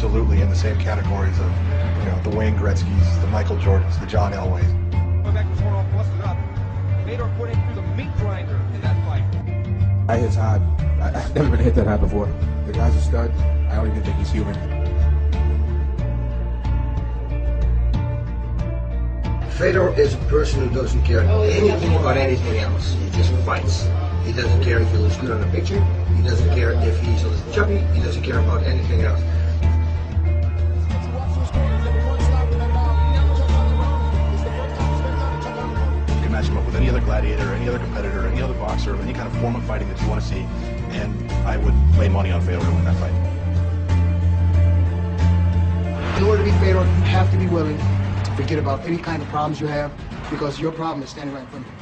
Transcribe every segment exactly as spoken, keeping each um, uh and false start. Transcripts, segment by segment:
absolutely in the same categories of, you know, the Wayne Gretzky's, the Michael Jordans, the John Elways. Novak was all busted up. Fedor put him through the meat grinder in that fight. I hit hard. I, I've never been hit that hard before. The guy's a stud. I don't even think he's human. Fedor is a person who doesn't care anything about anything else. He just fights. He doesn't care if he looks good on a picture. He doesn't care if he's a little chubby. He doesn't care about anything else. You can match him up with any other gladiator, any other competitor, any other boxer, any kind of form of fighting that you want to see, and I would lay money on Fedor to win that fight. In order to beat Fedor, you have to be willing to forget about any kind of problems you have, because your problem is standing right in front of you.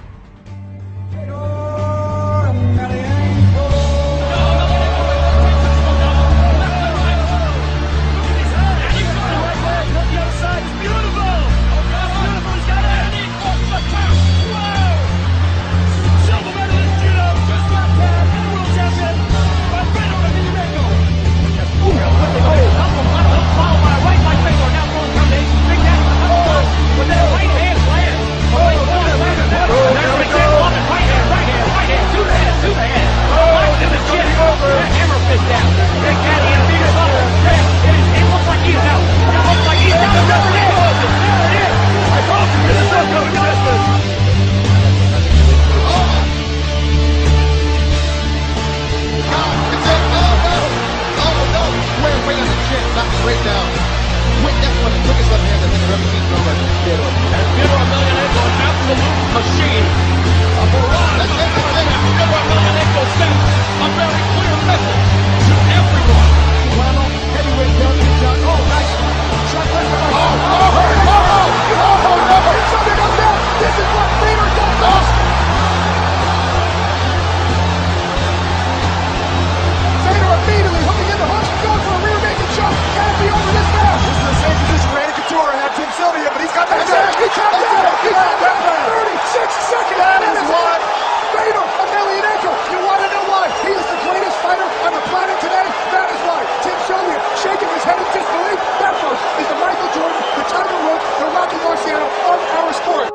Straight down. Quick, that's one of the quickest left hands I think I've ever seen thrown by Fedor. And Fedor Emelianenko, an absolute machine. A barrage of attacks. Fedor Emelianenko sends a very clear message to everyone. Toronto, heavyweight champion John. Oh, nice. Shot right by Oh, oh, oh, oh, oh, oh, no, something goes down. This is what Fedor does best. Fedor immediately hooking in the hook, going for a rear naked shot. Can't be over this fast. This is the same position Randy Couture had Tim Sylvia, but he's got that down. He tapped out. He tapped out. thirty-six seconds. That is what Fedor Emelianenko. You want to know why? He is the greatest fighter on the planet today. That is why. Tim Sylvia shaking his head in disbelief. That first is the Michael Jordan, the Tiger Woods, the Rocky Marciano of our sport.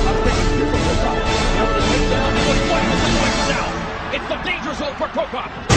It's the danger zone for Kokop.